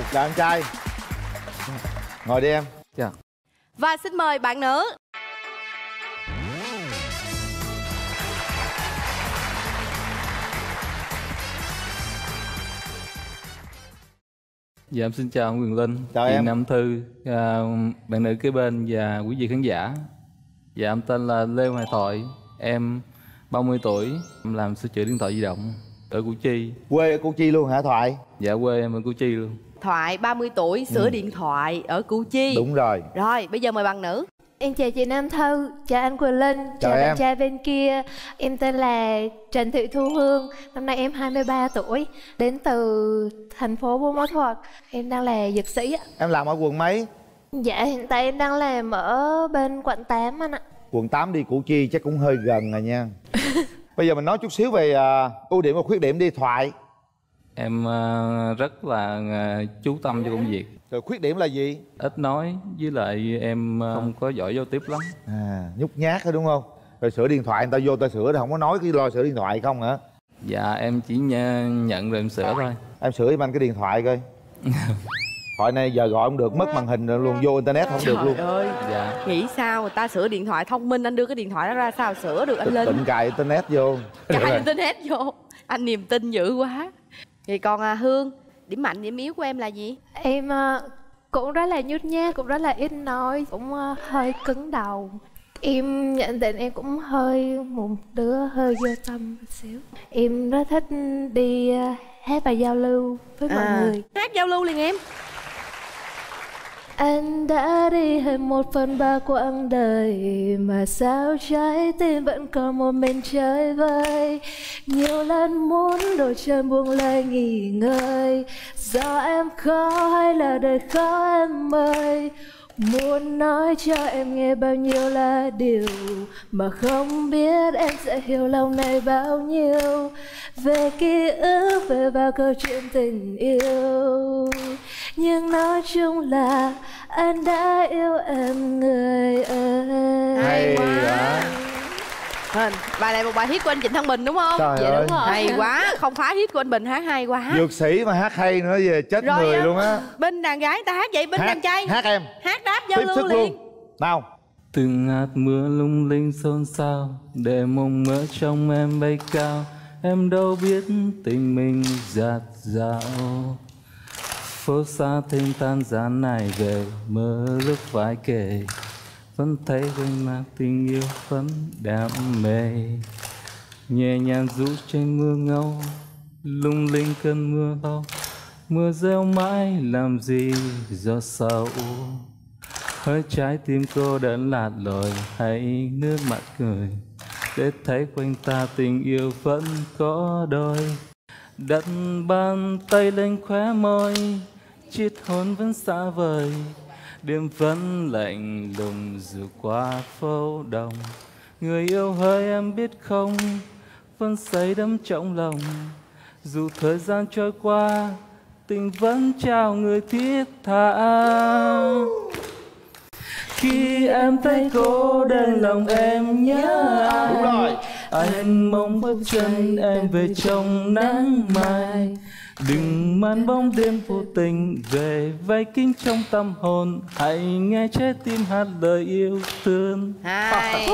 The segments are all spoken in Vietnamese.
Chào anh trai. Ngồi đi em. Dạ. Và xin mời bạn nữ. Dạ em xin chào Quyền Linh, Chào chị em. Nam Thư, bạn nữ kế bên và quý vị khán giả. Dạ em tên là Lê Hoài Thoại, em 30 tuổi, em làm sửa chữa điện thoại di động ở Củ Chi. Quê ở Củ Chi luôn hả Thoại? Dạ quê em ở Củ Chi luôn. Thoại 30 tuổi, sửa điện thoại ở Củ Chi. Đúng rồi. Rồi, bây giờ mời bạn nữ. Em chào chị Nam Thư, chào anh Quyền Linh, chào em. bạn trai bên kia. Em tên là Trần Thị Thu Hương, năm nay em 23 tuổi, đến từ thành phố Buôn Ma Thuột. Em đang là dược sĩ ạ. Em làm ở quận mấy? Dạ, hiện tại em đang làm ở bên quận 8 anh ạ. Quận 8 đi Củ Chi chắc cũng hơi gần rồi nha. Bây giờ mình nói chút xíu về ưu điểm và khuyết điểm đi Thoại. Em rất là chú tâm cho công việc. Rồi khuyết điểm là gì? Ít nói, với lại em không có giỏi giao tiếp lắm. Nhút nhát thôi đúng không? Rồi sửa điện thoại người ta vô ta sửa, không có nói cái lo sửa điện thoại không hả? Dạ em chỉ nhận rồi em sửa thôi. Em sửa giùm anh cái điện thoại coi. Thoại này giờ gọi không được, mất màn hình rồi luôn, vô internet không được luôn. Trời ơi, Dạ. nghĩ sao người ta sửa điện thoại thông minh, anh đưa cái điện thoại đó ra sao sửa được anh Linh? Định cài internet vô. Cài internet vô. Anh niềm tin dữ quá. Thì còn Hương, điểm mạnh điểm yếu của em là gì? Em cũng rất là nhút nhát, cũng rất là ít nói, cũng hơi cứng đầu. Em nhận định em cũng hơi một đứa hơi vô tâm một xíu. Em rất thích đi hát và giao lưu với mọi người. Hát giao lưu liền em. Anh đã đi hết 1/3 quãng đời, mà sao trái tim vẫn còn một mình chơi vơi. Nhiều lần muốn đổi chân buông lời nghỉ ngơi, do em khó hay là đời khó em ơi. Muốn nói cho em nghe bao nhiêu là điều mà không biết em sẽ hiểu lòng này bao nhiêu. Về ký ức, về bao câu chuyện tình yêu, nhưng nói chung là anh đã yêu em người ơi. Hay quá. Bài này một bài hit của anh Trịnh Thăng Bình đúng không? Trời Dạ ơi. đúng rồi. Hay quá, không phá hit của anh Bình hát hay quá. Dược sĩ mà hát hay nữa về chết Rồi, người luôn á. bên đàn gái ta hát vậy, bên đàn trai Hát em. hát đáp giao Tiếp lưu sức liền. luôn. Nào. Từng hạt mưa lung linh xôn xao, để mộng mơ trong em bay cao. Em đâu biết tình mình dạt dào. Phố xa thêm tan gian này về, mơ lúc phải kể. Vẫn thấy quanh mang tình yêu vẫn đam mê. Nhẹ nhàng ru trên mưa ngâu, lung linh cơn mưa lâu. Mưa reo mãi làm gì gió sầu. Hơi trái tim cô đơn lạt lội, hay nước mắt cười, để thấy quanh ta tình yêu vẫn có đôi. Đặt bàn tay lên khóe môi, chiếc hôn vẫn xa vời. Đêm vẫn lạnh lùng dù qua phố đông. Người yêu hỡi em biết không, vẫn say đắm trong lòng. Dù thời gian trôi qua, tình vẫn trao người thiết tha. Khi em thấy cô đơn lòng em nhớ ai. Đúng rồi. Anh mong bước chân em về trong nắng mai. Đừng mang bóng đêm vô tình về vây kín trong tâm hồn. Hãy nghe trái tim hát lời yêu thương. Hay.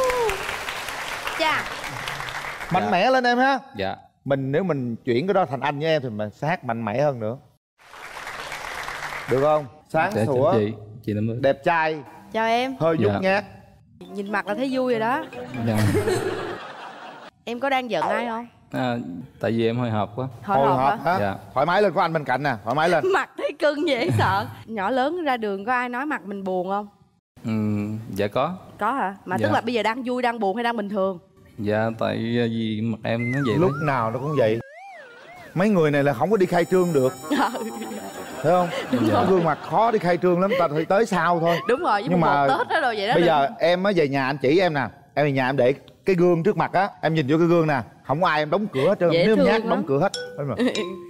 Chà. Mạnh mẽ lên em ha. Dạ. Nếu mình chuyển cái đó thành anh với em thì mình sẽ hát mạnh mẽ hơn nữa. Được không? Sáng Dạ, sủa, chị Nam ơi. đẹp trai, Chào em. hơi nhút Dạ. nhát. Nhìn mặt là thấy vui rồi đó. Dạ. Em có đang giận ai không? Tại vì em hồi hộp quá. Hồi hộp hả? hả? Dạ. Thoải mái lên, có anh bên cạnh nè, thoải mái lên. Mặt thấy cưng dễ sợ. Nhỏ lớn ra đường có ai nói mặt mình buồn không? Dạ có. Có hả? Mà Dạ. tức là bây giờ đang vui, đang buồn hay đang bình thường? Dạ tại vì mặt em nó vậy Lúc đấy. nào nó cũng vậy. Mấy người này là không có đi khai trương được, thấy không? Cái gương mặt khó đi khai trương lắm, ta phải tới sau thôi. Đúng rồi, với Nhưng một mà Tết đó rồi vậy đó. bây giờ em mới về nhà anh chỉ em nè. Em về nhà em để cái gương trước mặt á, em nhìn vô cái gương nè, không có ai em đóng cửa hết trơn, Dễ nếu em thương nhát lắm. đóng cửa hết. Đúng rồi.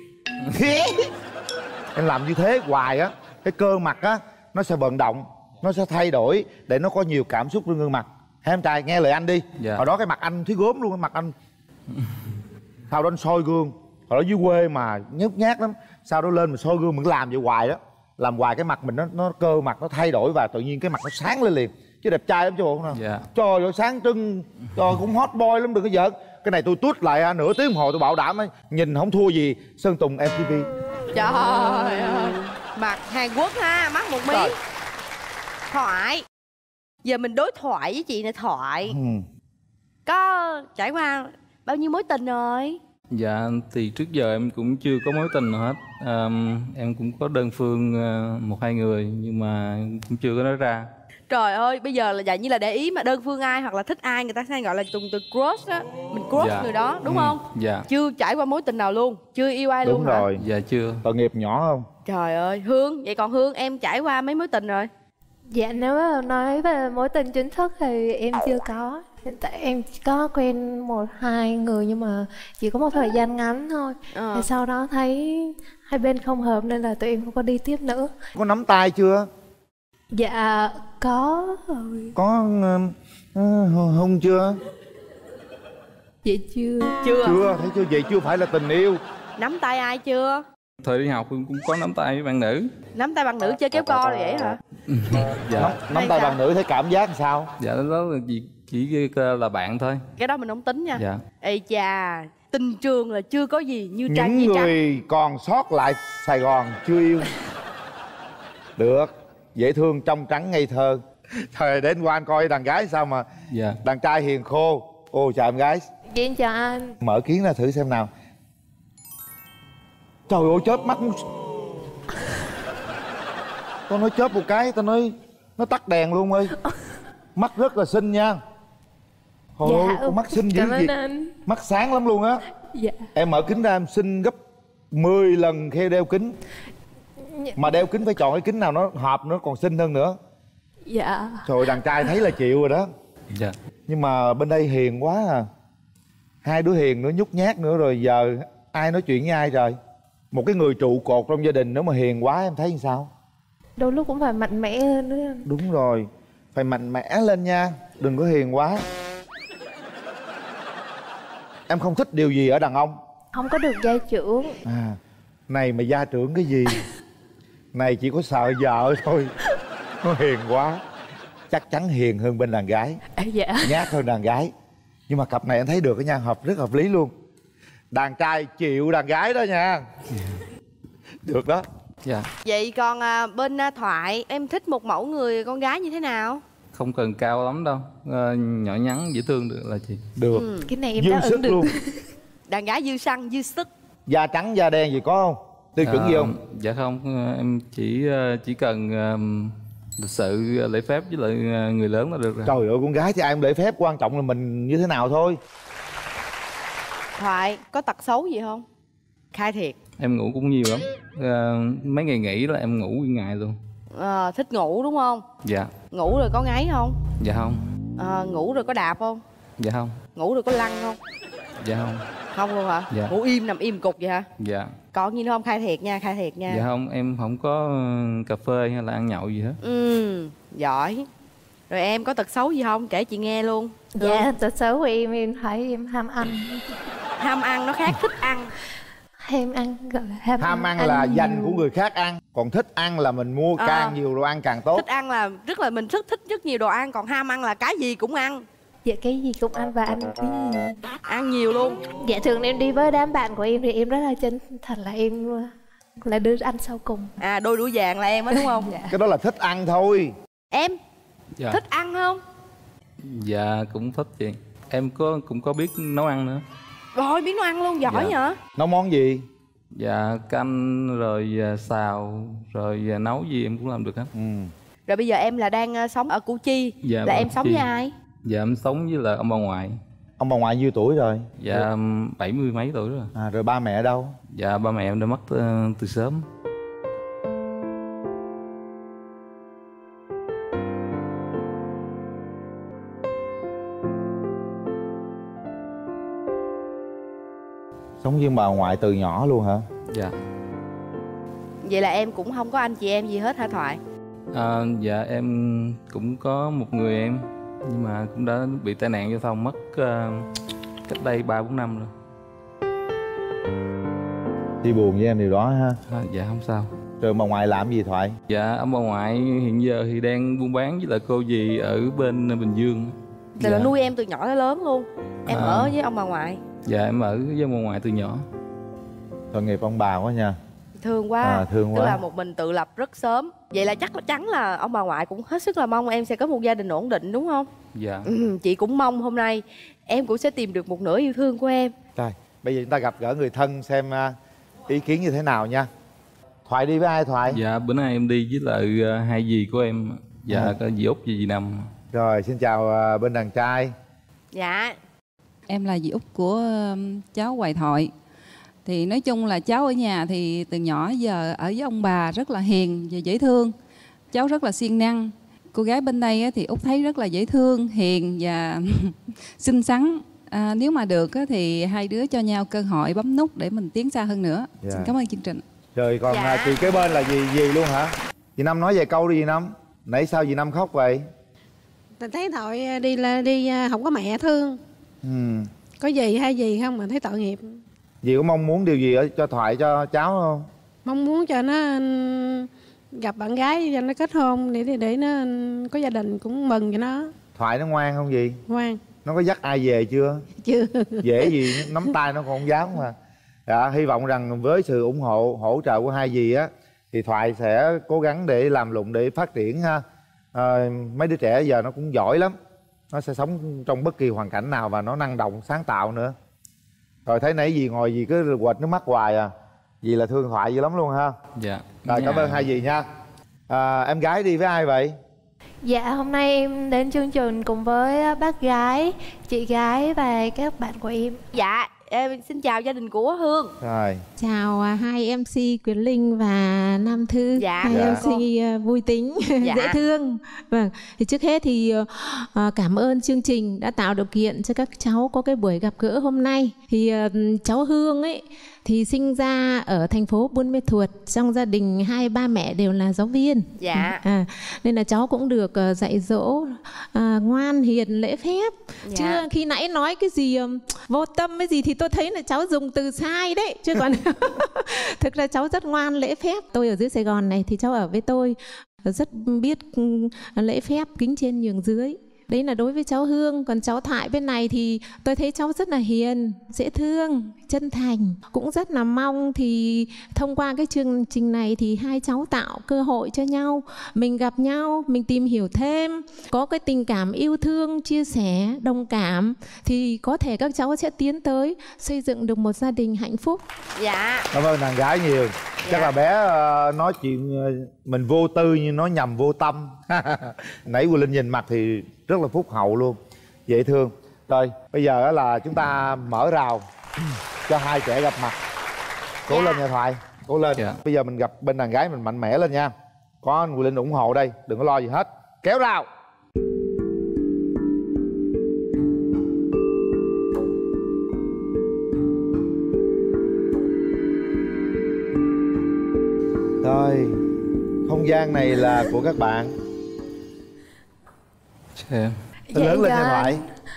Em làm như thế hoài á, cái cơ mặt á nó sẽ vận động, nó sẽ thay đổi để nó có nhiều cảm xúc trên gương mặt. Hai em trai nghe lời anh đi. Dạ. Hồi đó cái mặt anh thấy gốm luôn, cái mặt anh sau đó anh soi gương. Hồi đó dưới quê mà nhút nhát lắm, sau đó lên mình soi gương mình làm vậy hoài đó, làm hoài cái mặt mình nó cơ mặt nó thay đổi và tự nhiên cái mặt nó sáng lên liền. Chứ đẹp trai lắm chứ bộ không? Dạ. Trời ơi sáng trưng, trời cũng hot boy lắm, đừng có giỡn. Cái này tôi tuốt lại nửa tiếng đồng hồ tôi bảo đảm ấy, nhìn không thua gì Sơn Tùng MTV. Trời ơi, mặt Hàn Quốc ha, mắt một mí. Thoại, giờ mình đối thoại với chị này. Thoại có trải qua bao nhiêu mối tình rồi? Dạ thì trước giờ em cũng chưa có mối tình nào hết. Em cũng có đơn phương 1-2 người nhưng mà cũng chưa có nói ra. Trời ơi, bây giờ là dạng như là để ý mà đơn phương ai hoặc là thích ai người ta hay gọi là dùng từ crush á. Mình crush Dạ. người đó đúng không? Dạ. Chưa trải qua mối tình nào luôn, chưa yêu ai Đúng luôn hả? rồi. Dạ chưa. Tội nghiệp nhỏ không? Trời ơi, Hương, vậy còn Hương em trải qua mấy mối tình rồi? Dạ nếu mà nói về mối tình chính thức thì em chưa có. Hiện tại em chỉ có quen 1-2 người nhưng mà chỉ có một thời gian ngắn thôi. Thì sau đó thấy hai bên không hợp nên là tụi em không có đi tiếp nữa. Có nắm tay chưa? Dạ có rồi. Có hôn chưa? Dạ chưa. Chưa, thấy chưa? Vậy chưa phải là tình yêu. Nắm tay ai chưa? Thời đi học cũng có nắm tay với bạn nữ. Nắm tay bằng nữ chơi kéo co rồi vậy hả? Dạ. Nắm tay bằng nữ thấy cảm giác sao? Dạ đó là chỉ là bạn thôi. Cái đó mình không tính nha. Dạ. Ê chà, tình trường là chưa có gì như Những tranh như trắng. người còn sót lại Sài Gòn chưa yêu. Được, dễ thương, trong trắng, ngây thơ. Thời đến qua anh coi đàn gái sao mà. Dạ. Đàn trai hiền khô. Ô chào em gái. Dạ em chào anh. Mở kiến ra thử xem nào. Trời ơi chớp mắt. Tao nói chớp một cái, tao nói nó tắt đèn luôn ơi. Mắt rất là xinh nha. Trời ơi, con mắt xinh dữ Cảm ơn gì. anh. Mắt sáng lắm luôn á. Dạ. Em mở kính ra em xinh gấp 10 lần khi đeo kính. Mà đeo kính phải chọn cái kính nào nó hợp nữa còn xinh hơn nữa. Dạ. Trời ơi, đàn trai thấy là chịu rồi đó. Dạ. Nhưng mà bên đây hiền quá à. Hai đứa hiền nữa, nhút nhát nữa, rồi giờ ai nói chuyện với ai trời. Một cái người trụ cột trong gia đình nếu mà hiền quá em thấy như sao? Đôi lúc cũng phải mạnh mẽ hơn nữa anh. Đúng rồi, phải mạnh mẽ lên nha, đừng có hiền quá. Em không thích điều gì ở đàn ông? Không có được gia trưởng. À, này mà gia trưởng cái gì? Này chỉ có sợ vợ thôi. Nó hiền quá. Chắc chắn hiền hơn bên đàn gái. Dạ. Nhát hơn đàn gái. Nhưng mà cặp này anh thấy được cái nha, rất hợp lý luôn. Đàn trai chịu đàn gái đó nha. Được đó. Dạ. Vậy còn bên Thoại, em thích một mẫu người con gái như thế nào? Không cần cao lắm đâu. Nhỏ nhắn dễ thương được là chị. Được. Cái này em Dư đáp sức ứng được. luôn. Đàn gái dư xăng, dư sức. Da trắng da đen gì có không? Tiêu chuẩn gì không? Dạ không, em chỉ cần lịch sự lễ phép với lại người lớn là được rồi. Trời ơi, con gái thì ai cũng lễ phép, quan trọng là mình như thế nào thôi. Thoại, có tật xấu gì không? Khai thiệt. Em ngủ cũng nhiều lắm. Mấy ngày nghỉ là em ngủ nguyên ngày luôn. Thích ngủ đúng không? Dạ. Ngủ rồi có ngáy không? Dạ không. Ngủ rồi có đạp không? Dạ không. Ngủ rồi có lăn không? Dạ không. Không luôn hả? Dạ. Ngủ im, nằm im cục vậy hả? Dạ. Còn gì nữa không? Khai thiệt nha, khai thiệt nha. Dạ không, em không có cà phê hay là ăn nhậu gì hết. Giỏi. Rồi em có tật xấu gì không? Kể chị nghe luôn. Dạ, tật xấu của em thấy em ham ăn. Ham ăn nó khác thích ăn. Ham ăn gọi là Ham ăn là nhiều. dành của người khác ăn. Còn thích ăn là mình mua càng nhiều đồ ăn càng tốt. Thích ăn là mình rất thích rất nhiều đồ ăn. Còn ham ăn là cái gì cũng ăn. Dạ cái gì cũng ăn và ăn cái gì. Ăn nhiều luôn. Dạ thường em đi với đám bạn của em thì em rất là chân thật là em là đứa ăn sau cùng. Đôi đũa vàng là em á đúng không? Dạ. Cái đó là thích ăn thôi. Em Dạ. thích ăn không? Dạ cũng thích chị. Em cũng có biết nấu ăn nữa. Rồi biết nấu ăn luôn, giỏi Dạ. nhở? Nấu món gì? Dạ canh rồi xào rồi nấu gì em cũng làm được hết. Rồi bây giờ em là đang sống ở Củ Chi. Dạ, là ở em Củ sống Chi. với ai? Dạ em sống với là ông bà ngoại. Ông bà ngoại nhiêu tuổi rồi? Dạ 70 mấy tuổi rồi. Rồi ba mẹ ở đâu? Dạ ba mẹ em đã mất từ sớm. Sống với bà ngoại từ nhỏ luôn hả? Dạ. Vậy là em cũng không có anh chị em gì hết hả Thoại? Dạ em cũng có một người em nhưng mà cũng đã bị tai nạn giao thông mất cách đây 3-4 năm rồi. Chia buồn với em điều đó ha. Dạ không sao. Rồi ông bà ngoại làm gì Thoại? Dạ ông bà ngoại hiện giờ thì đang buôn bán với lại cô dì ở bên Bình Dương. Thì là nuôi em từ nhỏ tới lớn luôn. Em ở với ông bà ngoại. Dạ em ở với ông bà ngoại từ nhỏ. Tội nghiệp ông bà quá nha. Thương quá. Thương quá. Tức là một mình tự lập rất sớm. Vậy là chắc chắn là ông bà ngoại cũng hết sức là mong em sẽ có một gia đình ổn định đúng không? Dạ. Chị cũng mong hôm nay em cũng sẽ tìm được một nửa yêu thương của em. Rồi, bây giờ chúng ta gặp gỡ người thân xem ý kiến như thế nào nha. Thoại đi với ai Thoại? Dạ bữa nay em đi với lại hai dì của em. Dạ có dì Út và dì Năm. Rồi xin chào bên đàn trai. Dạ. Em là dì Út của cháu Hoài Thoại. Thì nói chung là cháu ở nhà thì từ nhỏ giờ ở với ông bà rất là hiền và dễ thương. Cháu rất là siêng năng. Cô gái bên đây thì Út thấy rất là dễ thương, hiền và xinh xắn. Nếu mà được thì hai đứa cho nhau cơ hội bấm nút để mình tiến xa hơn nữa. Xin cảm ơn chương trình. Rồi còn chị kế bên là dì luôn hả? Dì Năm nói vài câu đi dì Năm. Nãy sao dì Năm khóc vậy? Mình thấy Thoại đi không có mẹ thương. Có dì hay dì không mà thấy tội nghiệp. Dì có mong muốn điều gì ở cho Thoại cho cháu không? Mong muốn cho nó gặp bạn gái cho nó kết hôn để nó có gia đình cũng mừng cho nó. Thoại nó ngoan không dì? Ngoan. Nó có dắt ai về chưa? Chưa. Dễ gì nắm tay nó còn không dám mà. Dạ, hy vọng rằng với sự ủng hộ hỗ trợ của hai dì á thì Thoại sẽ cố gắng để làm lụng để phát triển ha. Mấy đứa trẻ giờ nó cũng giỏi lắm. Nó sẽ sống trong bất kỳ hoàn cảnh nào và nó năng động sáng tạo nữa. Rồi thấy nãy dì ngồi dì cứ quệt nước mắt hoài à. Dì là thương Thoại dữ lắm luôn ha. Dạ. Rồi cảm ơn hai dì nha. Em gái đi với ai vậy? Dạ hôm nay em đến chương trình cùng với bác gái, chị gái và các bạn của em. Dạ em xin chào gia đình của Hương. Rồi. Chào hai MC Quyền Linh và Nam Thư. Dạ. Hai MC vui tính, dễ thương. Vâng. Thì trước hết thì cảm ơn chương trình đã tạo điều kiện cho các cháu có cái buổi gặp gỡ hôm nay. Thì cháu Hương ấy thì sinh ra ở thành phố Buôn Mê Thuột, trong gia đình hai ba mẹ đều là giáo viên. Dạ. Nên là cháu cũng được dạy dỗ ngoan hiền lễ phép. Dạ. Chứ khi nãy nói cái gì vô tâm cái gì thì tôi thấy là cháu dùng từ sai đấy. Chứ còn thực ra cháu rất ngoan lễ phép. Tôi ở dưới Sài Gòn này thì cháu ở với tôi rất biết lễ phép, kính trên nhường dưới. Đấy là đối với cháu Hương. Còn cháu Thoại bên này thì tôi thấy cháu rất là hiền, dễ thương, chân thành. Cũng rất là mong thì thông qua cái chương trình này thì hai cháu tạo cơ hội cho nhau. Mình gặp nhau, mình tìm hiểu thêm, có cái tình cảm yêu thương, chia sẻ, đồng cảm. Thì có thể các cháu sẽ tiến tới xây dựng được một gia đình hạnh phúc. Dạ. Cảm ơn đàn gái nhiều. Chắc là bé nói chuyện mình vô tư nhưng nó nhầm vô tâm. Nãy Quỳnh Linh nhìn mặt thì rất là phúc hậu luôn, dễ thương. Rồi bây giờ là chúng ta mở rào cho hai trẻ gặp mặt. Cố lên nha Thoại, cố lên. Bây giờ mình gặp bên đàn gái mình mạnh mẽ lên nha. Có anh Quỳnh Linh ủng hộ đây, đừng có lo gì hết. Kéo rào. Rồi, không gian này là của các bạn. Dạ. Lớn lên nha Thoại.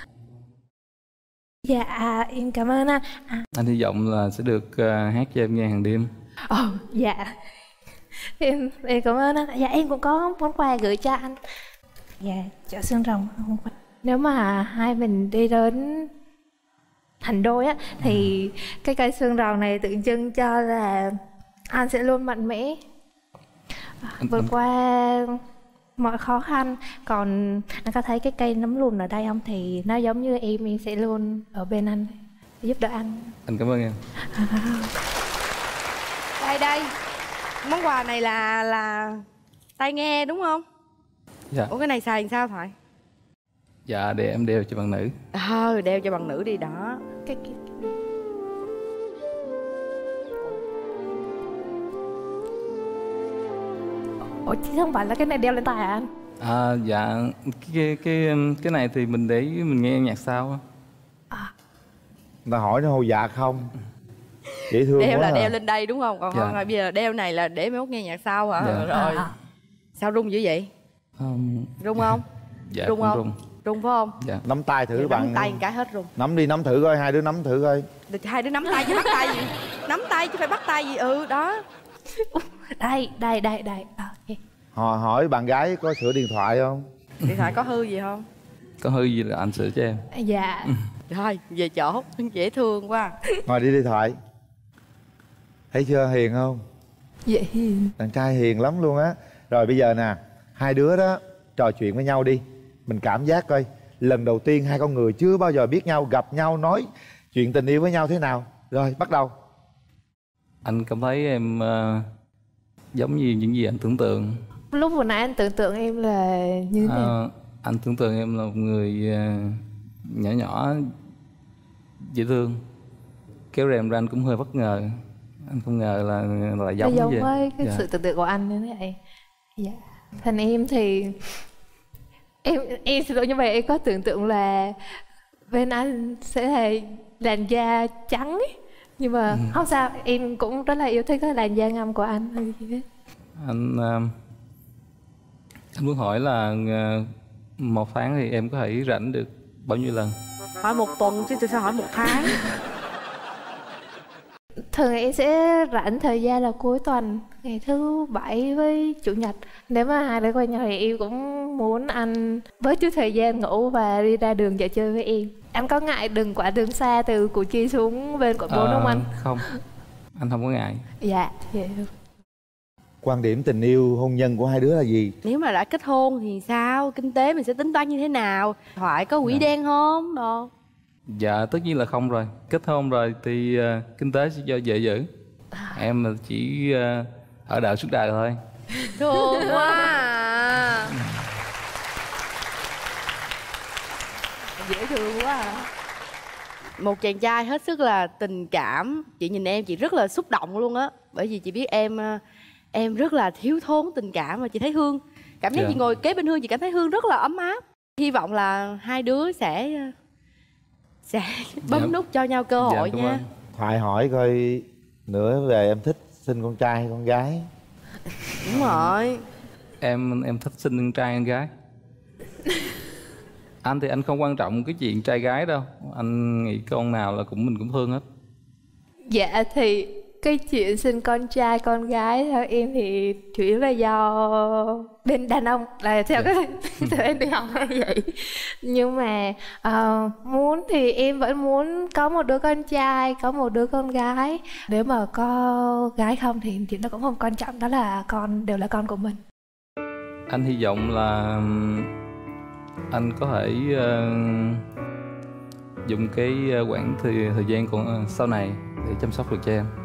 Dạ em cảm ơn anh. Anh hy vọng là sẽ được hát cho em nghe hàng đêm. Dạ em cảm ơn anh. Dạ em cũng có món quà gửi cho anh. Dạ chợ Xương Rồng. Nếu mà hai mình đi đến thành đôi á thì cái cây xương rồng này tượng trưng cho là anh sẽ luôn mạnh mẽ vượt qua mọi khó khăn. Còn anh có thấy cái cây nấm lùn ở đây không, thì nó giống như em sẽ luôn ở bên anh, giúp đỡ anh. Anh cảm ơn em. Đây món quà này là tai nghe đúng không? Dạ. Ủa cái này xài làm sao Thoại? Dạ để em đeo cho bạn nữ. Đeo cho bạn nữ đi đó. Ủa chứ không phải là cái này đeo lên tai hả anh? Dạ cái này thì mình để mình nghe nhạc sao. Người ta hỏi nó hô dạ không? Dễ thương đeo quá. Đeo lên đây đúng không? Còn dạ. bây giờ đeo này là để mai mốt nghe nhạc sau hả? Dạ. Rồi. Sao rung dữ vậy? Rung không? Dạ rung không? Rung phải không? Dạ. Nắm tay thử bạn. Nắm tay một cái hết rung. Nắm đi, nắm thử coi, hai đứa nắm thử coi. Hai đứa nắm tay chứ bắt tay gì? Nắm tay chứ phải bắt tay gì. Ừ đó. Đây. Ok. Họ hỏi bạn gái có sửa điện thoại không? Điện thoại có hư gì không? Có hư gì là anh sửa cho em. Dạ. Rồi về chỗ. Dễ thương quá. Ngồi đi điện thoại. Thấy chưa, hiền không? Dạ hiền. Đàn trai hiền lắm luôn á. Rồi bây giờ nè, hai đứa đó trò chuyện với nhau đi. Mình cảm giác coi lần đầu tiên hai con người chưa bao giờ biết nhau, gặp nhau nói chuyện tình yêu với nhau thế nào. Rồi bắt đầu. Anh cảm thấy em giống như những gì anh tưởng tượng. Lúc vừa nãy anh tưởng tượng em là như thế nào? Anh tưởng tượng em là một người nhỏ nhỏ dễ thương. Kéo rèm ra anh cũng hơi bất ngờ. Anh không ngờ là giống giống vậy. với cái Dạ. sự tưởng tượng của anh như thế vậy. Dạ. Thành em thì em xin lỗi, nhưng mà em có tưởng tượng là bên anh sẽ là làn da trắng ấy. Nhưng mà không sao, em cũng rất là yêu thích cái làn da ngăm của anh. Anh muốn hỏi là một tháng thì em có thể rảnh được bao nhiêu lần? Hỏi một tuần chứ sao hỏi một tháng. Thường em sẽ rảnh thời gian là cuối tuần, ngày thứ bảy với chủ nhật. Nếu mà hai đứa quen nhau thì em cũng muốn anh bớt chút thời gian ngủ và đi ra đường dạo chơi với em. Anh có ngại quãng đường xa từ Củ Chi xuống bên quận 4 không anh? Không, anh không có ngại. Dạ, vậy được. Quan điểm tình yêu hôn nhân của hai đứa là gì? Nếu mà đã kết hôn thì sao? Kinh tế mình sẽ tính toán như thế nào? Thoại có quỹ đen không? Đồ. Dạ tất nhiên là không rồi. Kết hôn rồi thì kinh tế sẽ do vợ giữ. Em là chỉ ở đợi suốt đời thôi. Thương quá à. Dễ thương quá à. Một chàng trai hết sức là tình cảm. Chị nhìn em chị rất là xúc động luôn á. Bởi vì chị biết em rất là thiếu thốn tình cảm. Và chị thấy Hương, cảm giác chị ngồi kế bên Hương chị cảm thấy Hương rất là ấm áp. Hy vọng là hai đứa sẽ bấm nút cho nhau cơ hội nha. Ơn. Thoại hỏi coi nữa về em thích sinh con trai hay con gái? Đúng rồi. Em thích sinh con trai con gái. Anh thì anh không quan trọng cái chuyện trai gái đâu. Anh nghĩ con nào là mình cũng thương hết. Dạ thì cái chuyện sinh con trai con gái theo em thì chủ yếu là do bên đàn ông, là theo cái tụi em đi học hay vậy. Nhưng mà muốn thì em vẫn muốn có một đứa con trai, có một đứa con gái. Nếu mà có gái không thì chuyện đó cũng không quan trọng, đó là đều là con của mình. Anh hy vọng là anh có thể dùng cái quãng thời gian còn sau này để chăm sóc được cho em.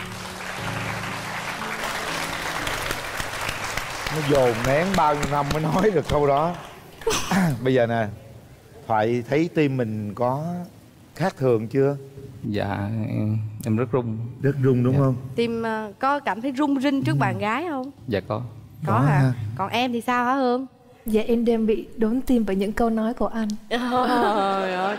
Nó dồn nén bao nhiêu năm mới nói được câu đó. Bây giờ nè, Thoại thấy tim mình có khác thường chưa? Dạ em rất run. Rất run đúng không? Tim có cảm thấy rung rinh trước bạn gái không? Dạ có. Có hả? Còn em thì sao hả Hương? Dạ em đang bị đốn tim bởi những câu nói của anh. Trời ơi.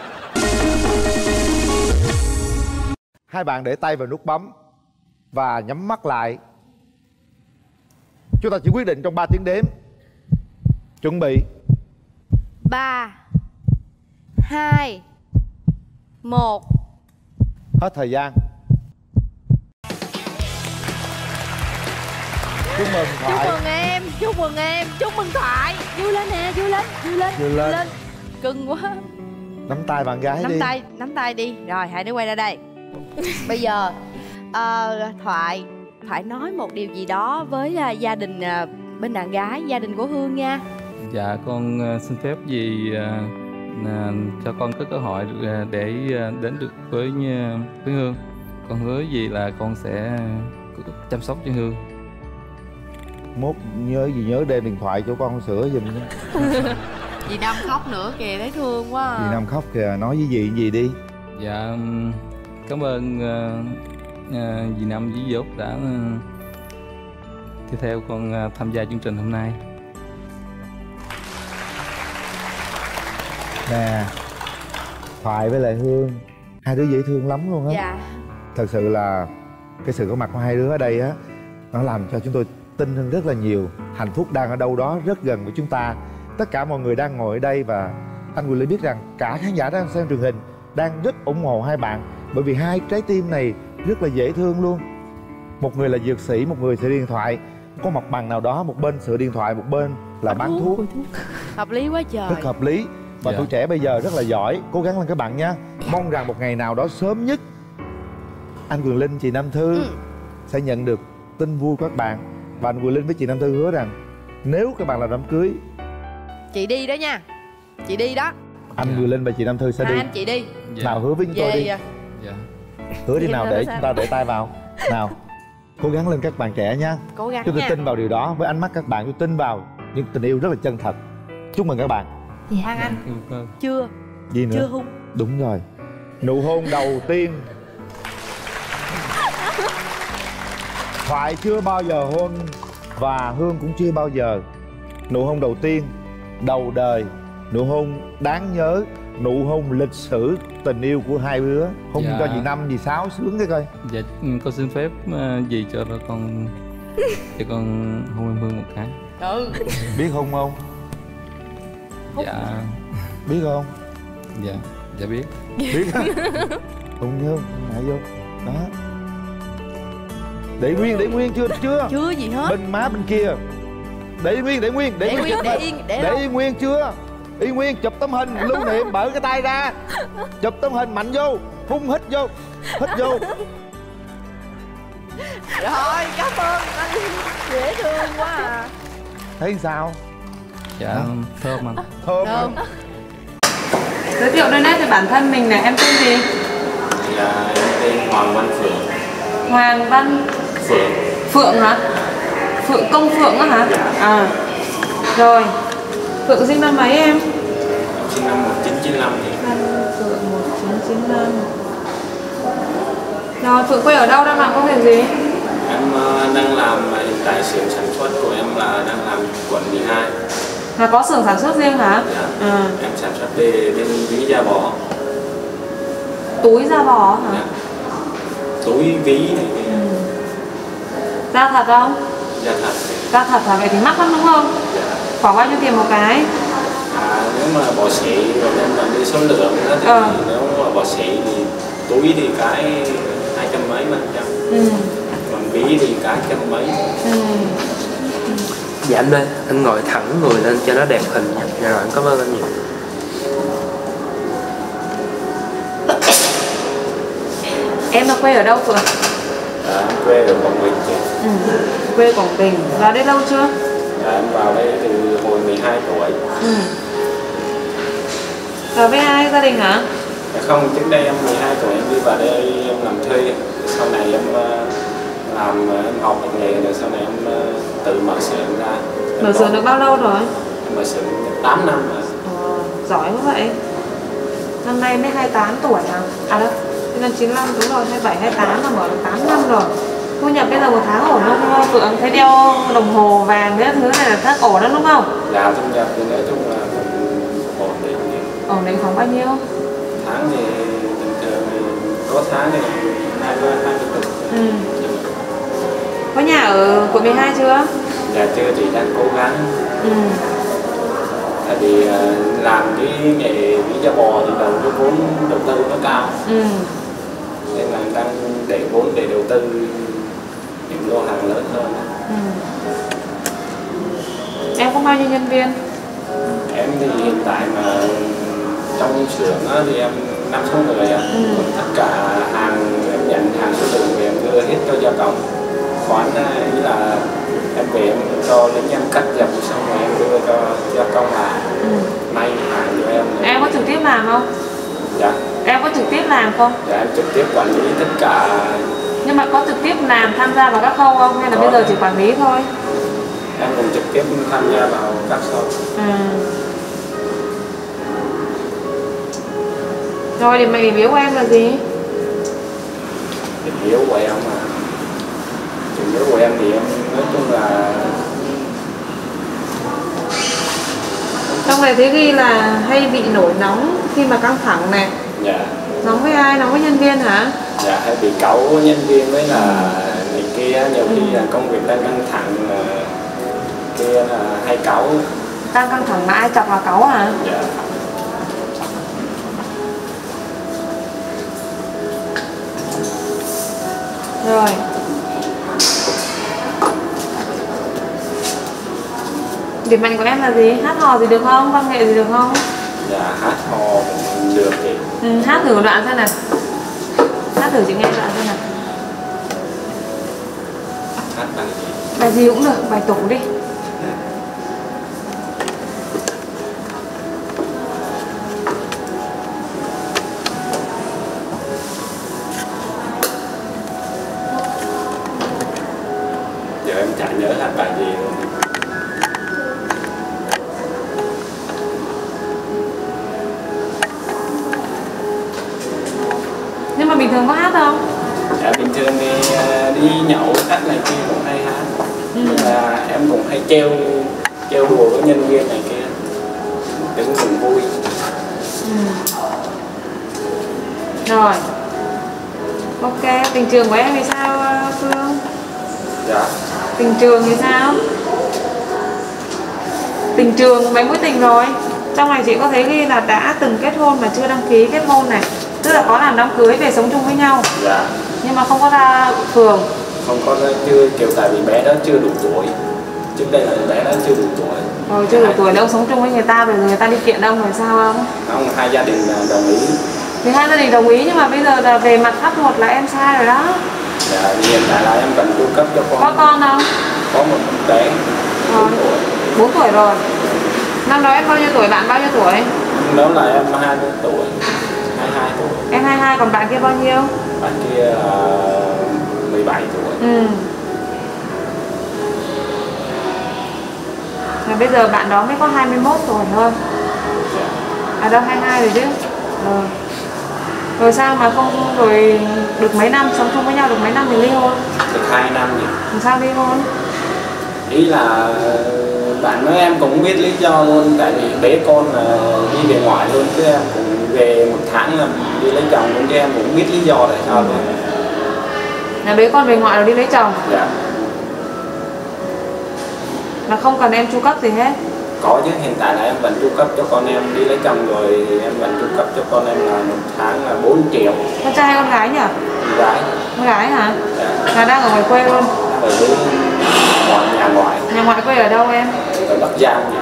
Hai bạn để tay vào nút bấm và nhắm mắt lại. Chúng ta chỉ quyết định trong 3 tiếng đếm. Chuẩn bị. 3 2 1. Hết thời gian. Chúc mừng Thoại. Chúc mừng em, chúc mừng em, chúc mừng Thoại. Vui lên nè, vui lên, vui lên, Vui lên. Cưng quá. Nắm tay bạn gái đi. Nắm tay đi. Rồi hai đứa quay ra đây. Bây giờ Thoại nói một điều gì đó với gia đình bên đàn gái, gia đình của Hương nha. Dạ con xin phép gì cho con có cơ hội để đến được với Hương. Con hứa gì là con sẽ chăm sóc cho Hương. Mốt nhớ đem điện thoại cho con sửa giùm nha. Dì Năm khóc nữa kìa, thấy thương quá à. Dì Năm khóc kìa, nói với dì gì đi. Dạ cảm ơn dì Năm với dì Út đã đi theo con tham gia chương trình hôm nay. Nè, Thoại với lại Hương, hai đứa dễ thương lắm luôn á. Dạ. Thật sự là cái sự có mặt của hai đứa ở đây á, nó làm cho chúng tôi tin hơn rất là nhiều. Hạnh phúc đang ở đâu đó rất gần với chúng ta. Tất cả mọi người đang ngồi ở đây và anh Quyền Linh biết rằng cả khán giả đang xem truyền hình đang rất ủng hộ hai bạn. Bởi vì hai trái tim này rất là dễ thương luôn. Một người là dược sĩ, một người sửa điện thoại, có mặt bằng nào đó, một bên sửa điện thoại, một bên là bán thuốc. Hợp lý quá trời. Rất hợp lý. Và Dạ. tuổi trẻ bây giờ rất là giỏi. Cố gắng lên các bạn nha. Mong rằng một ngày nào đó sớm nhất anh Quyền Linh, chị Nam Thư sẽ nhận được tin vui của các bạn. Và anh Quyền Linh với chị Nam Thư hứa rằng nếu các bạn làm đám cưới, Chị đi đó nha. Chị đi đó. anh Quyền Linh và chị Nam Thư sẽ Hai đi. anh chị đi. Dạ. Nào hứa với chúng tôi đi. Về Dạ. Hứa đi Vậy nào thôi để sao? chúng ta để tay vào. Nào. Cố gắng lên các bạn trẻ nha. cố gắng Chúng tôi nha. tin vào điều đó. Với ánh mắt các bạn tôi tin vào những tình yêu rất là chân thật. Chúc mừng các bạn. Phan Anh Vâng. chưa Gì nữa? chưa hung. Đúng rồi. Nụ hôn đầu tiên. Thoại chưa bao giờ hôn và Hương cũng chưa bao giờ. Nụ hôn đầu tiên, đầu đời, nụ hôn đáng nhớ, nụ hôn lịch sử tình yêu của hai đứa. Hôn Dạ. cho chị Năm, chị Sáu sướng cái coi. Dạ, con xin phép dì cho con hôn em Hương một cái. Ừ. Biết hôn không? Dạ. Biết không? Dạ. Dạ biết. Biết á. Hôn vô, ngại vô. Đó. Để nguyên chưa? Chưa gì hết. Bên má bên kia. Để nguyên. Để nguyên, để yên, để Để đâu? yên nguyên chưa? Yên nguyên, chụp tấm hình lưu niệm, mở cái tay ra. Chụp tấm hình mạnh vô, phun hít vô. Hít vô. Rồi, cảm ơn anh. Dễ thương quá à. Thấy sao? Dạ, thơm anh. Thơm. Thơm. Giới thiệu đôi nét về bản thân mình này, em tên gì? Dạ, em tên Hoàng Văn Phượng. Hoàng Văn Phượng. Phượng hả? Phượng Công Phượng á hả? À. Rồi. Phượng sinh năm mấy em? Em sinh năm 1995 thì Phượng 1995. Rồi, Phượng quê ở đâu, đang làm công việc gì? em đang làm hiện tại xưởng sản xuất của em là đang làm quận 12. Là có xưởng sản xuất riêng hả? Dạ. À. Em sản xuất về bên ví da bò. Túi da bò hả? Dạ. Túi ví này, Da thật không? da thật. Da thật hả? Vậy thì mắc lắm đúng không? Dạ. Khoảng bao nhiêu tiền một cái? Nếu mà bò sỉ rồi em là đi số lượng đó thì nếu mà bò sỉ thì túi thì cái 200 mấy mà trăm. Còn ví thì cái 100 mấy. Dạ anh ơi, anh ngồi thẳng người lên cho nó đẹp hình nha. Dạ rồi, anh cảm ơn anh nhiều. Em là quê ở đâu Phượng? Dạ, em quê ở Quảng Bình chị. Quê Quảng Bình. Vào đây lâu chưa? Dạ, em vào đây từ hồi 12 tuổi. Vào với ai? Gia đình hả? Dạ không, trước đây em 12 tuổi em đi vào đây em làm thuê. Sau này em làm em học được nghề rồi sau này em tự mở xưởng ra. Mở xưởng được bao lâu rồi? Em mở xưởng được 8 năm rồi. Giỏi quá vậy. Năm nay mới 28 tuổi hả? À đâu, năm 95 đúng rồi, 27, 28 là mở được 8 năm rồi. Thu nhập bây giờ một tháng ổn không Phượng? Thấy đeo đồng hồ vàng mấy thứ này là rất ổn đó đúng không? Dạ, thu nhập thì nói chung là cũng ổn định. Ổn định khoảng bao nhiêu? Tháng thì bình thường thì có tháng thì 20 triệu. Có nhà ở quận 12 chưa? Dạ chưa, chị đang cố gắng. Tại vì làm cái nghề ví da bò thì đầu cái vốn đầu tư nó cao. Nên là đang để vốn để đầu tư những lô hàng lớn hơn. Em có bao nhiêu nhân viên? Em thì hiện tại mà trong xưởng á, thì em 5-6 người ạ. Còn tất cả hàng em nhận hàng số lượng thì em đưa hết cho gia công. Khoán ý là em về em cho lính em cắt dập xong rồi em đưa cho gia công là may hàng cho em. Em có trực tiếp làm không? Dạ. Em có trực tiếp làm không? Dạ em trực tiếp quản lý tất cả. Nhưng mà có trực tiếp làm tham gia vào các khâu không? Hay là bây giờ chỉ quản lý thôi? Em cũng trực tiếp tham gia vào các khâu. Rồi điểm yếu của em là gì? Điểm yếu của em mà điểm yếu của em thì em nói chung là Trong này thấy ghi là hay bị nổi nóng khi mà căng thẳng này. dạ. Nóng với ai? Nóng với nhân viên hả? Dạ, hay bị cáu nhân viên với là này kia, nhiều khi là công việc đang căng thẳng kia là hay cáu. Căng thẳng mà ai chọc là cáu hả? Dạ. Rồi. Điểm mạnh của em là gì? Hát hò gì được không? Văn nghệ gì được không? Dạ hát hò cũng được thì. Hát thử một đoạn xem nào. Hát thử chị nghe đoạn xem nào. Hát bài gì? Bài gì cũng được, bài tủ đi. Giờ em chả nhớ hát bài gì luôn. Nhưng mà bình thường có hát không? Dạ bình thường thì đi nhậu khách này kia cũng hay hát. Nhưng mà em cũng hay trêu đùa với nhân viên này kia, tính mừng vui. Rồi. Ok, tình trường của em thì sao Phương? Dạ. Tình trường thì sao? Tình trường mấy mối tình rồi. Trong này chị có thấy ghi là đã từng kết hôn mà chưa đăng ký kết hôn này. Tức là có làm đám cưới về sống chung với nhau. Dạ. Nhưng mà không có ra phường. Không có, chưa kiểu tại vì bé đó chưa đủ tuổi. Trước đây là bé đó chưa đủ tuổi. Rồi chưa đủ tuổi đâu sống chung với người ta, rồi người ta đi kiện ông rồi sao không? Không, hai gia đình đồng ý. Thì hai gia đình đồng ý nhưng mà bây giờ là về mặt pháp luật là em sai rồi đó. Dạ, hiện tại là em cần chu cấp cho con. Có con không? Có một bé 4 tuổi. 4 tuổi rồi. Năm đó em bao nhiêu tuổi, bạn bao nhiêu tuổi? Đó là em 20 tuổi, 22 tuổi. Em 22, còn bạn kia bao nhiêu? Bạn kia 17 tuổi. Mà bây giờ bạn đó mới có 21 tuổi thôi. À đâu 22 rồi chứ. Rồi sao mà không, rồi được mấy năm, sống chung với nhau được mấy năm thì ly hôn? Được 2 năm nhỉ. Làm sao ly hôn? Ý là bạn nói em cũng biết lý do luôn, tại vì bé con là đi về ngoại luôn, chứ em cũng về 1 tháng là đi lấy chồng luôn, chứ em cũng biết lý do tại sao luôn. Là bé con về ngoại rồi đi lấy chồng? Dạ. Là không cần em chu cấp gì hết? Có chứ, hiện tại là em vẫn chu cấp cho con em đi lấy chồng rồi, em vẫn chu cấp cho con em là 1 tháng là 4 triệu. Con trai hay con gái nhỉ? Con gái. Con gái hả? Dạ. Là đang ở ngoài quê luôn? Ở nhà ngoại. Nhà ngoại quê ở đâu em? Ở Bắc Giang nhỉ.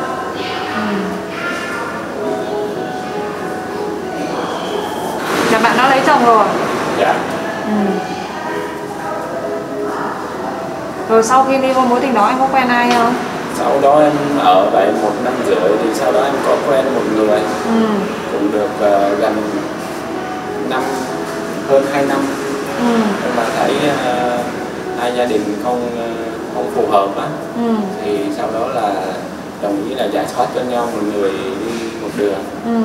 Là bạn đã lấy chồng rồi? Dạ. Rồi sau khi đi qua mối tình đó em có quen ai không? Sau đó em ở vậy 1 năm rưỡi thì sau đó em có quen một người. Cũng được gần hơn 2 năm. Nhưng mà thấy hai gia đình không phù hợp á. Thì sau đó là đồng ý là giải thoát cho nhau, một người đi một đường.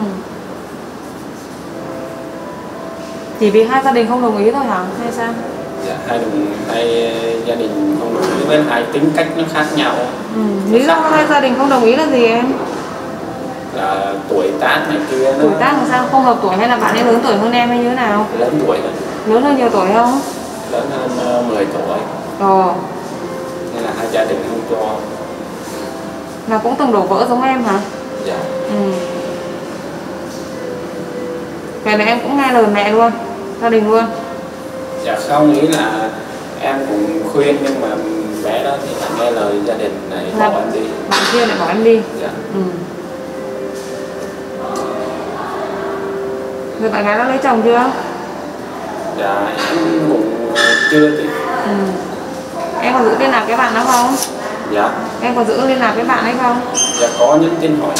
Chỉ vì hai gia đình không đồng ý thôi hả? Hay sao? Dạ, hai gia đình không đồng ý, với hai tính cách nó khác nhau. Lý do hai gia đình không đồng ý là gì em? Là tuổi tác này kia. Tuổi tác làm sao? Không hợp tuổi hay là bạn ấy lớn tuổi hơn em hay như thế nào? Lớn tuổi hơn. Lớn hơn nhiều tuổi không? Lớn hơn 10 tuổi. Nên là hai gia đình không cho. Là cũng từng đổ vỡ giống em hả? Dạ. Vậy là em cũng nghe lời mẹ luôn, gia đình luôn? Dạ không, nghĩ là em cũng khuyên nhưng mà bé đó thì lại nghe lời gia đình này bỏ em đi. Bạn kia lại bỏ em đi? Dạ. Rồi bạn gái đã lấy chồng chưa? Dạ em cũng chưa thì. Em còn giữ liên lạc với bạn đó không? Dạ. Em còn giữ liên lạc với bạn ấy không? Dạ có những tin hỏi.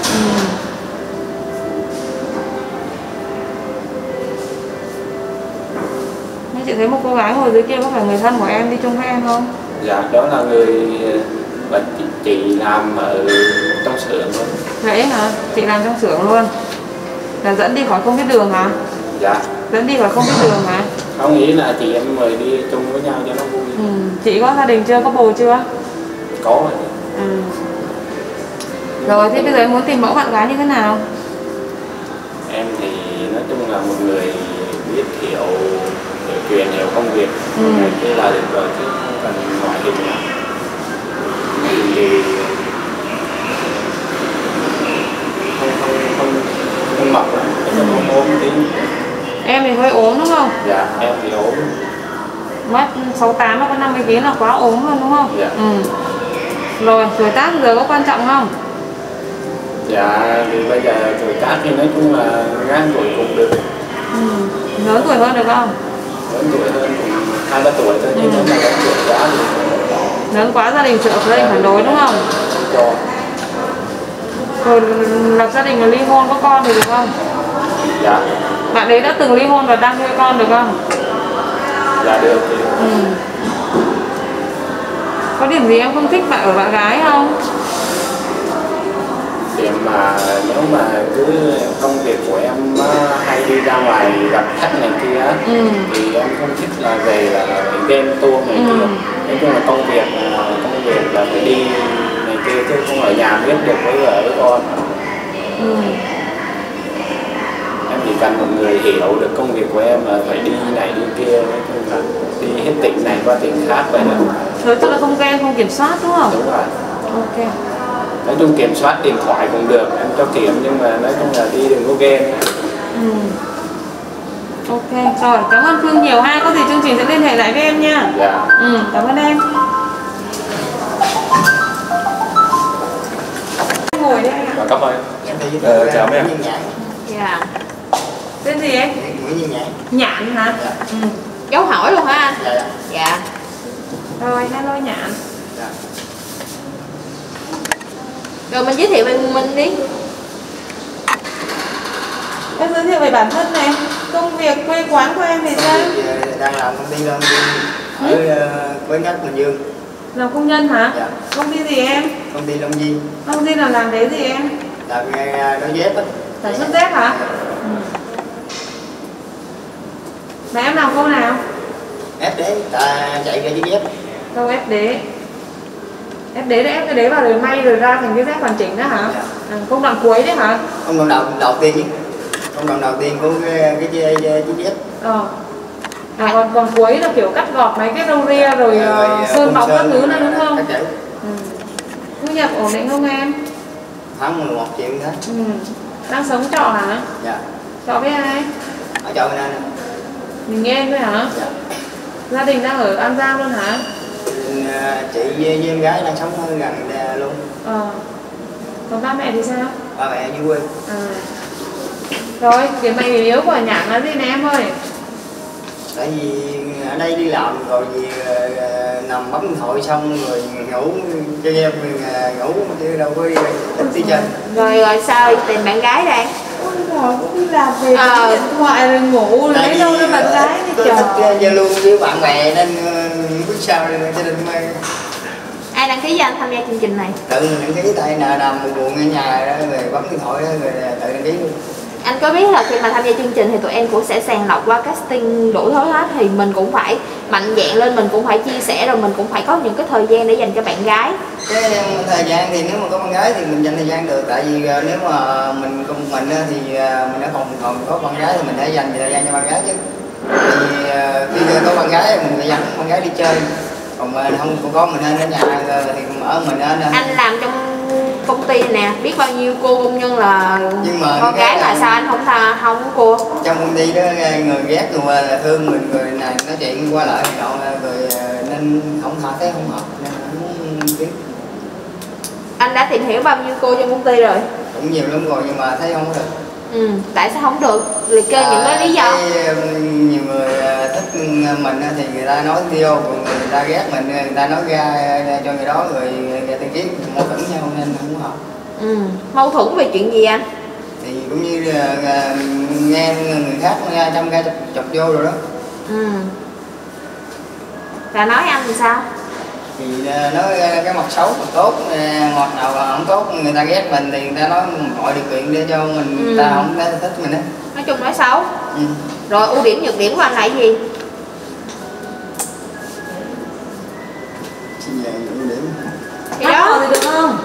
Nhưng chị thấy một cô gái ngồi dưới kia có phải người thân của em đi chung với em không? Dạ đó là người chị làm ở trong xưởng luôn. Vậy hả? Chị làm trong xưởng luôn? Là dẫn đi khỏi không biết đường hả? Dạ. Dẫn đi khỏi không biết đường hả? Không, nghĩ là chị em mời đi chung với nhau cho nó vui. Chị có gia đình chưa? Có bồ chưa? Có rồi. Rồi thế bây giờ em muốn tìm mẫu bạn gái như thế nào? Em thì nói chung là một người biết hiểu chuyện, hiểu công việc, thế là được rồi, chứ không cần ngoại hình nào. Thì không mập lắm, ốm tí. Em thì hơi ốm đúng không? Dạ, em thì ốm. Mét 68 nó có 50 kg là quá ốm luôn đúng không? Dạ. Rồi tuổi tác giờ có quan trọng không? Dạ thì bây giờ tuổi tác thì nói chung là ngang tuổi cũng được. Lớn tuổi hơn được không? Lớn tuổi hơn cũng 2-3 tuổi thôi, nhưng nếu mà lớn tuổi quá thì lớn quá gia đình trợ gia đình phản đối đúng không? cho. Rồi lập gia đình là ly hôn có con thì được không? Dạ. Bạn đấy đã từng ly hôn và đang nuôi con được không? Dạ được thì. Có điểm gì em không thích ở bạn gái không? Điểm mà nếu mà cứ công việc của em hay đi ra ngoài gặp khách này kia thì em không thích là về là game tour này kia. Nói chung là công việc là phải đi này kia chứ không ở nhà biết được với con. Em chỉ cần một người hiểu được công việc của em là phải đi này đi kia, nói chung là đi hết tỉnh này qua tỉnh khác vậy là. Nói chung là không ghen, không kiểm soát đúng không? Đúng rồi. Ok. Nói chung kiểm soát điện thoại cũng được, em cho kiểm, nhưng mà nói chung là đi đừng có ghen. Ok, rồi cảm ơn Phương nhiều ha, có gì chương trình sẽ liên hệ lại với em nha. Dạ. Cảm ơn em. Ngồi đi anh ạ. Cảm ơn. Chào em. Dạ. Tên gì em? Nguyễn Như Nhạn. Nhạn hả? Dạ. Dấu hỏi luôn hả anh? Dạ. Dạ. Rồi, hello Nhạn. Dạ. Rồi mình giới thiệu về mình đi. Em giới thiệu về bản thân này, công việc quê quán của em thì sao? Đang làm công ty Long Duyên ở Quế Ngắt, Bình Dương. Làm công nhân hả? Dạ. Công ty gì em? Công ty Long Duyên. Long Duyên là làm cái gì em? Làm nghề đôi dép á. Sản xuất dép hả? Mà em làm cô nào? Ép đế, ta chạy ra chiếc dép. Đâu ép đế. Ép đế để ép cái đế vào rồi may rồi ra thành cái dép hoàn chỉnh đó hả? Dạ. Công đoạn cuối đấy hả? Công đoạn đầu tiên chứ. Công đoạn đầu tiên của cái chiếc dép. Còn cuối là kiểu cắt gọt mấy cái râu ria rồi sơn bóng các thứ nữa đúng không? Thu nhập ổn định không em? Tháng 11 triệu thế. Đang sống trọ hả? Dạ. Trọ với ai? Ở trọ bên anh. Mình nghe thôi hả? Dạ. Gia đình đang ở An Giang luôn hả? Chị với em gái đang sống ở gần đây luôn. Còn ba mẹ thì sao? Ba mẹ dưới quê. Rồi, điểm mạnh điểm yếu của Nhạn là gì nè em ơi? Tại vì ở đây đi làm rồi gì nằm bấm điện thoại xong rồi ngủ chơi game ngủ chứ đâu có đi chơi. Rồi sao tìm bạn gái đây? Cũng đi làm về điện thoại rồi ngủ lấy đâu ra bạn gái đi chờ. Thích giao lưu với bạn bè nên biết sao nên gia đình mai. Ai đăng ký cho anh tham gia chương trình này? Tự mình đăng ký tại nằm buồn ở nhà đó, rồi bấm điện thoại đó, rồi tự đăng ký luôn. Anh có biết là khi mà tham gia chương trình thì tụi em cũng sẽ sàng lọc qua casting đủ thứ hết, thì mình cũng phải mạnh dạn lên, mình cũng phải chia sẻ, rồi mình cũng phải có những cái thời gian để dành cho bạn gái. Cái thời gian thì nếu mà có bạn gái thì mình dành thời gian được, tại vì nếu mà mình cùng mình thì mình đã còn có bạn gái thì mình phải dành thời gian cho bạn gái chứ. Thì khi có bạn gái mình phải dẫn bạn gái đi chơi, còn mà không có mình nên ở nhà thì ở mình nên. Anh làm trong công ty nè, biết bao nhiêu cô công nhân là con gái mà sao anh không có cô? Trong công ty đó người ghét rồi là thương mình, người này nói chuyện qua lại rồi nên không thấy không hợp nên không biết. Anh đã tìm hiểu bao nhiêu cô trong công ty rồi? Cũng nhiều lắm rồi nhưng mà thấy không có được. Tại sao không được? Liệt kê những cái lý do. Nhiều người thích mình thì người ta nói tiêu, còn người ta ghét mình, người ta nói ra cho người đó, rồi người ta kiến mâu thuẫn nhau nên không có hợp. Mâu thuẫn về chuyện gì anh? Thì cũng như nghe người khác nghe trong ca chọc vô rồi đó. Và nói anh thì sao? Thì nói cái mặt xấu mặt tốt, ngọt nào mà không tốt, người ta ghét mình thì người ta nói mọi điều kiện để cho mình, người ta không thích mình á. Nói chung nói xấu. Rồi ưu điểm nhược điểm của anh là cái gì? Ưu điểm thì đó thì được không?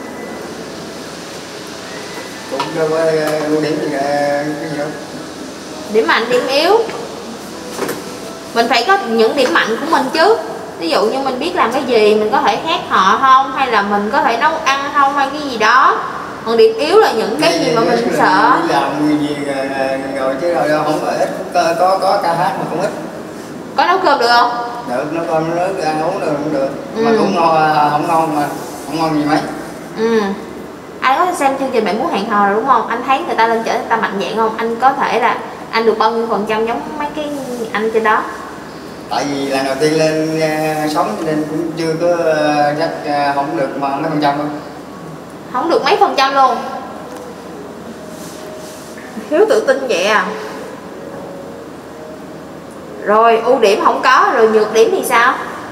Cũng đâu có ưu điểm gì cái gì đâu. Điểm mạnh điểm yếu, mình phải có những điểm mạnh của mình chứ. Ví dụ như mình biết làm cái gì, mình có thể hát họ không, hay là mình có thể nấu ăn không, hay cái gì đó. Còn điểm yếu là những cái gì mà mình sợ. Làm gì rồi chứ đâu không có ít, có ca hát mà cũng ít. Có nấu cơm được không? Được, nấu cơm nấu nước ăn uống được cũng được. Mà cũng ngon, không ngon mà không ngon gì mấy. Anh có xem chương trình Bạn Muốn Hẹn Hò rồi đúng không? Anh thấy người ta lên chở người ta mạnh dạn không? Anh có thể là anh được bao nhiêu % giống mấy cái anh trên đó? Tại vì lần đầu tiên lên sống nên cũng chưa có chắc không được mà mấy % luôn. Không được mấy % luôn? Thiếu tự tin vậy à? Rồi ưu điểm không có, rồi nhược điểm thì sao?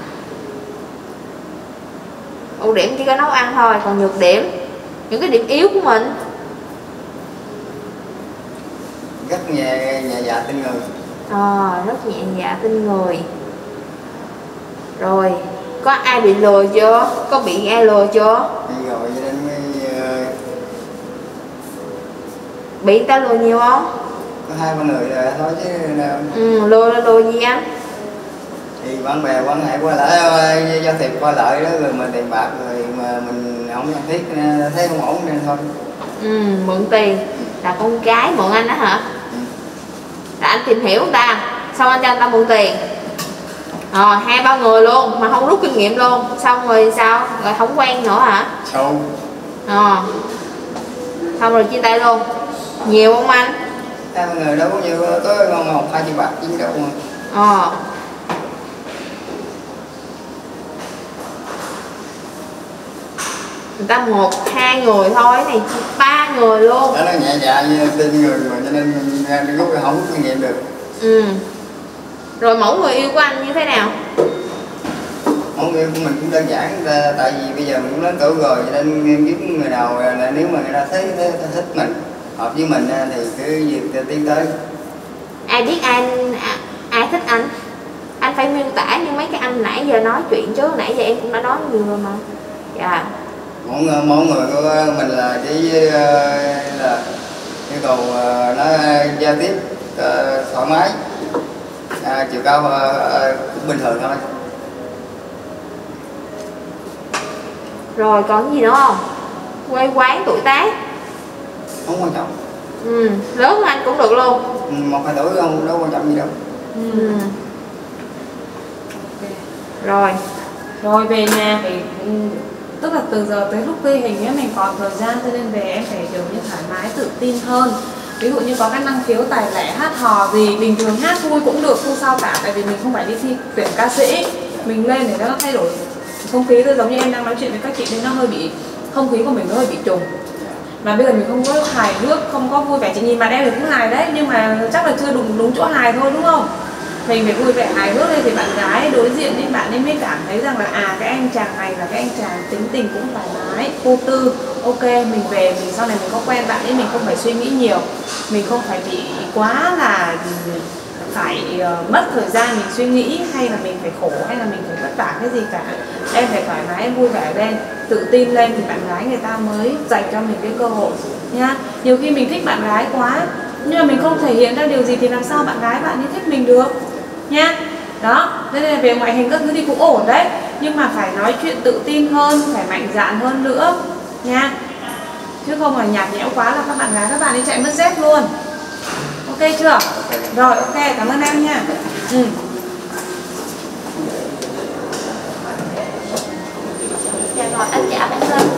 Ưu điểm chỉ có nấu ăn thôi, còn nhược điểm, những cái điểm yếu của mình. Rất nhẹ dạ tin người. Rất nhẹ dạ tin người. Rồi có ai bị lừa chưa? Có bị ai lừa chưa? Đi rồi cho nên mới bị người ta lừa nhiều không? có 2-3 người rồi thôi chứ nào. Lừa gì anh? Thì bạn bè quan hệ qua lại, giao thiệp qua lại đó, rồi mà tiền bạc rồi mà mình không cần thiết thấy không ổn nên thôi. Mượn tiền là con gái mượn anh đó hả? Là anh tìm hiểu người ta, xong anh cho người ta mượn tiền. 2-3 người luôn mà không rút kinh nghiệm luôn, xong rồi sao? Rồi không quen nữa hả? Sâu. Xong rồi chia tay luôn. Nhiều không anh? 2-3 người đâu có nhiều, có 1-2 triệu bạc chín độ mà. Người ta 1-2 người thôi, này 3 người luôn. Đó nó nhẹ dạ như tin người mà cho nên rút không rút kinh nghiệm được. Rồi mẫu người yêu của anh như thế nào? Mẫu người yêu của mình cũng đơn giản, tại vì bây giờ mình cũng lớn tuổi rồi cho nên kiếm người nào là nếu mà người ta thấy thích mình, hợp với mình thì cứ việc tiến tới. Ai biết ai thích anh? Anh phải miêu tả như mấy cái anh nãy giờ nói chuyện chứ, nãy giờ em cũng đã nói nhiều rồi mà. Dạ. Mỗi người của mình là chỉ là yêu cầu nó giao tiếp thoải mái, chiều cao cũng bình thường thôi. Rồi còn gì nữa không? Quê quán tuổi tác? Không quan trọng. Lớn hơn anh cũng được luôn. 1-2 tuổi không đâu quan trọng gì đâu. Rồi về nhà phải tức là từ giờ tới lúc ghi hình ấy mình còn thời gian, cho nên về em phải kiểu như thoải mái tự tin hơn. Ví dụ như có cái năng khiếu tài lẻ hát hò gì, bình thường hát vui cũng được, không sao cả, tại vì mình không phải đi thi tuyển ca sĩ, mình lên để nó thay đổi không khí thôi. Giống như em đang nói chuyện với các chị nên nó hơi bị, không khí của mình nó hơi bị trùng. Mà bây giờ mình không có hài hước, không có vui vẻ, chị nhìn mặt em thì cũng hài đấy, nhưng mà chắc là chưa đúng chỗ hài thôi đúng không? Mình phải vui vẻ hài hước lên thì bạn gái đối diện với bạn ấy mới cảm thấy rằng là cái anh chàng này là cái anh chàng tính tình cũng thoải mái, vô tư. Ok, mình về mình sau này mình có quen bạn ấy mình không phải suy nghĩ nhiều, mình không phải bị quá là phải mất thời gian mình suy nghĩ, hay là mình phải khổ, hay là mình phải vất vả cái gì cả. Em phải thoải mái, em vui vẻ lên, tự tin lên thì bạn gái người ta mới dành cho mình cái cơ hội nha. Nhiều khi mình thích bạn gái quá nhưng mà mình không thể hiện ra điều gì thì làm sao bạn gái bạn ấy thích mình được nha. Đó, nên là về ngoại hình các thứ thì cũng ổn đấy, nhưng mà phải nói chuyện tự tin hơn, phải mạnh dạn hơn nữa nha, chứ không là nhạt nhẽo quá là các bạn gái các bạn ấy chạy mất dép luôn. Ok chưa? Rồi ok, cảm ơn em nha. Dạ rồi, anh chào bạn Linh.